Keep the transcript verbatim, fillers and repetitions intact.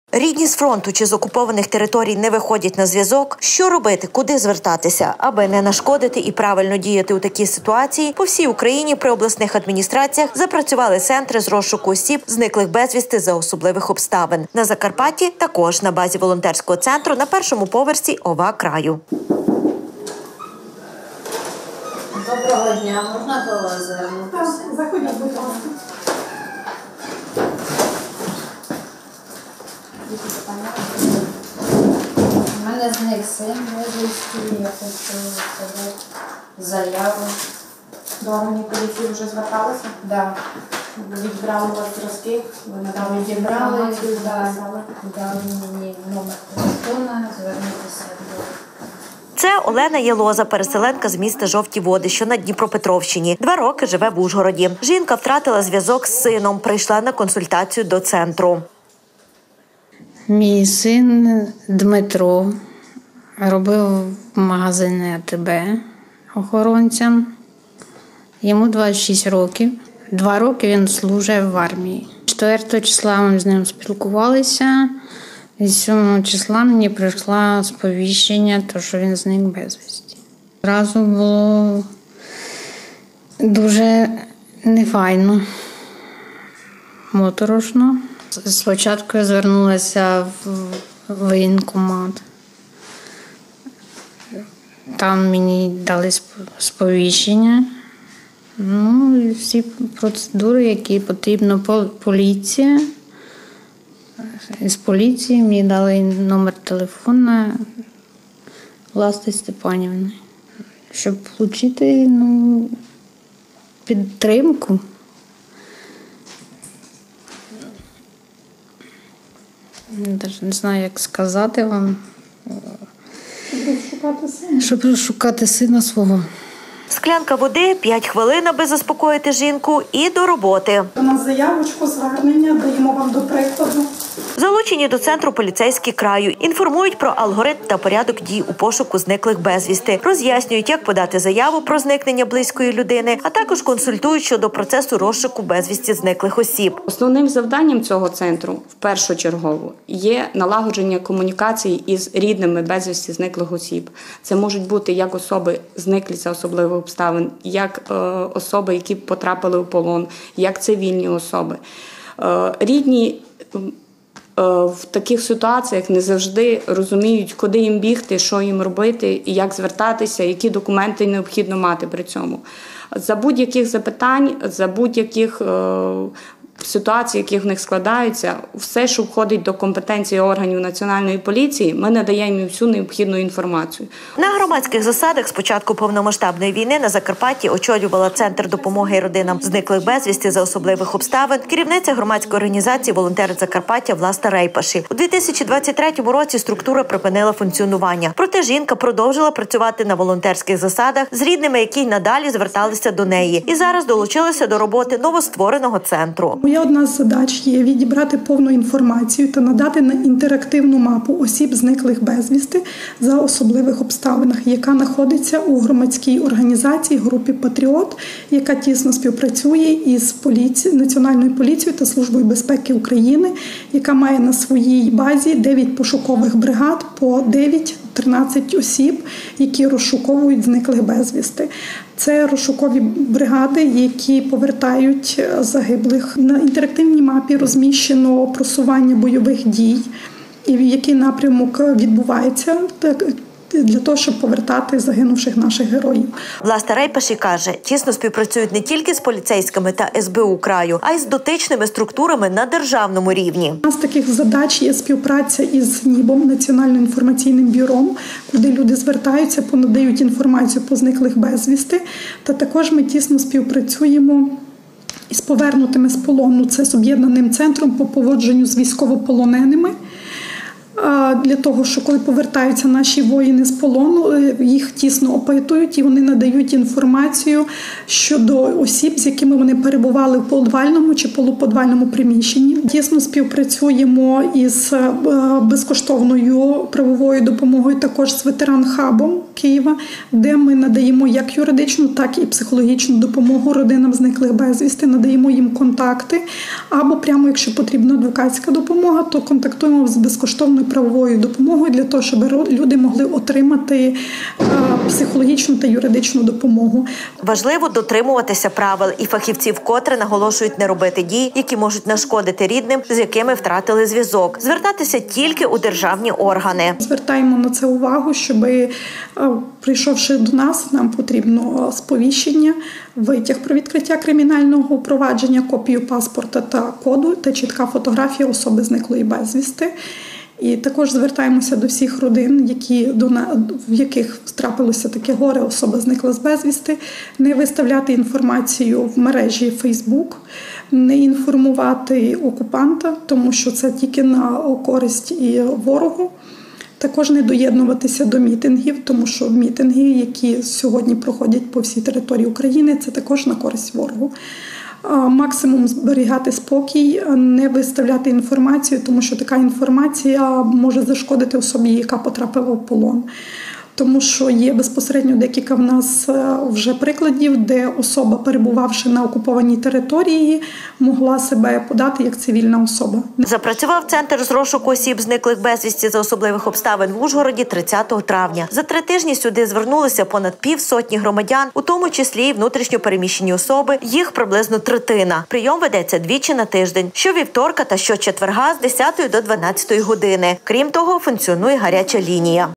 Рідні з фронту чи з окупованих територій не виходять на зв'язок. Що робити, куди звертатися? Аби не нашкодити і правильно діяти у такій ситуації, по всій Україні при обласних адміністраціях запрацювали центри з розшуку осіб, зниклих безвісти за особливих обставин. На Закарпатті також на базі волонтерського центру на першому поверсі ОВА краю. Доброго дня, можна до вас звернутися? Заходіть, будь ласка. У мене зник син безвісти, я хочу подати заяву. До органів поліції вже зверталися? Да. Відбрали у вас зразки? Ви надали Відібрали, інформацію, да, записали? дали мені номер телефона, звернутися до... Це Олена Єлоза, переселенка з міста Жовті Води, що на Дніпропетровщині. Два роки живе в Ужгороді. Жінка втратила зв'язок з сином, прийшла на консультацію до центру. Мій син Дмитро робив в магазині А Те Бе охоронцем. Йому двадцять шість років. Два роки він служив в армії. четвертого числа ми з ним спілкувалися. І сьомого числа мені прийшло сповіщення, що він зник безвісті. Одразу було дуже нефайно, моторошно. Спочатку я звернулася в воєнкомат. Там мені дали сповіщення. Ну, і всі процедури, які потрібно, поліція. З поліції мені дали номер телефона Власти Степанівни, щоб отримати ну, підтримку. Навіть не знаю, як сказати вам, Шукати сина. щоб шукати сина свого. Склянка води, п'ять хвилин, аби заспокоїти жінку, і до роботи. У нас заявочку, звернення, даємо вам до прикладу. Залучені до центру поліцейські краю. Інформують про алгоритм та порядок дій у пошуку зниклих безвісти. Роз'яснюють, як подати заяву про зникнення близької людини, а також консультують щодо процесу розшуку безвісті зниклих осіб. Основним завданням цього центру, в першу чергу, є налагодження комунікації із рідними безвісті зниклих осіб. Це можуть бути як особи зниклі за особливих обставин, як е, особи, які потрапили у полон, як цивільні особи. Е, рідні в таких ситуаціях не завжди розуміють, куди їм бігти, що їм робити, і як звертатися, які документи необхідно мати при цьому. За будь-яких запитань, за будь-яких ситуацій, які в них складаються, все, що входить до компетенції органів Національної поліції, ми надаємо їм всю необхідну інформацію. На громадських засадах з початку повномасштабної війни на Закарпатті очолювала Центр допомоги родинам зниклих безвісти за особливих обставин керівниця громадської організації «Волонтери Закарпаття» Власта Рейпаші. У дві тисячі двадцять третьому році структура припинила функціонування. Проте жінка продовжила працювати на волонтерських засадах з рідними, які й надалі зверталися до неї. І зараз долучилася до роботи новоствореного центру. Моя одна з задач є відібрати повну інформацію та надати на інтерактивну мапу осіб, зниклих безвісти за особливих обставинах, яка знаходиться у громадській організації групі «Патріот», яка тісно співпрацює із поліці... Національною поліцією та Службою безпеки України, яка має на своїй базі дев'ять пошукових бригад по дев'ять-тринадцять осіб, які розшуковують зниклих безвісти. Це розшукові бригади, які повертають загиблих. На інтерактивній мапі розміщено просування бойових дій і в який напрямок відбувається для того, щоб повертати загинувших наших героїв. Власта Рейпаші каже, тісно співпрацюють не тільки з поліцейськими та Ес Бе У краю, а й з дотичними структурами на державному рівні. У нас таких задач є співпраця із НІБом, Національним інформаційним бюро, куди люди звертаються, понадають інформацію по зниклих безвісти. Та також ми тісно співпрацюємо із повернутими з полону. Це з об'єднаним центром по поводженню з військовополоненими. для того, що коли повертаються наші воїни з полону, їх тісно опитують і вони надають інформацію щодо осіб, з якими вони перебували в подвальному чи полуподвальному приміщенні. Тісно співпрацюємо із безкоштовною правовою допомогою, також з ветеран-хабом Києва, де ми надаємо як юридичну, так і психологічну допомогу родинам зниклих безвісти, надаємо їм контакти, або прямо, якщо потрібна адвокатська допомога, то контактуємо з безкоштовною правовою допомогою для того, щоб люди могли отримати психологічну та юридичну допомогу. Важливо дотримуватися правил, і фахівці вкотре наголошують не робити дій, які можуть нашкодити рідним, з якими втратили зв'язок. Звертатися тільки у державні органи. Звертаємо на це увагу, щоб, прийшовши до нас, нам потрібно сповіщення, витяг про відкриття кримінального провадження, копію паспорта та коду та чітка фотографія особи зниклої безвісти. І також звертаємося до всіх родин, які, до, в яких трапилося таке горе, особа зникла з безвісти, не виставляти інформацію в мережі Фейсбук, не інформувати окупанта, тому що це тільки на користь і ворогу. Також не доєднуватися до мітингів, тому що мітинги, які сьогодні проходять по всій території України, це також на користь ворогу. Максимум зберігати спокій, не виставляти інформацію, тому що така інформація може зашкодити особі, яка потрапила в полон. Тому що є безпосередньо декілька в нас вже прикладів, де особа, перебувавши на окупованій території, могла себе подати як цивільна особа. Запрацював центр з розшуку осіб, зниклих безвісті за особливих обставин в Ужгороді тридцятого травня. За три тижні сюди звернулися понад півсотні громадян, у тому числі і внутрішньо переміщені особи, їх приблизно третина. Прийом ведеться двічі на тиждень, щовівторка та щочетверга з десятої до дванадцятої години. Крім того, функціонує гаряча лінія.